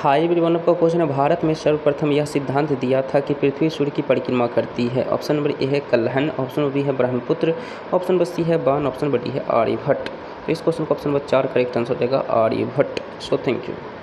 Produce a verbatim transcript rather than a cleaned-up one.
High everyone, आपका question है, भारत में सर्वप्रथम यह सिद्धांत दिया था कि पृथ्वी सूर्य की परिक्रमा करती है। ऑप्शन नंबर ए है कल्हन, ऑप्शन नंबर बी है ब्रह्मपुत्र, ऑप्शन नंबर सी है बाण, ऑप्शन नंबर डी है आर्यभट्ट। तो इस क्वेश्चन का ऑप्शन नंबर चार करेक्ट आंसर देगा आर्यभट्ट। So thank you.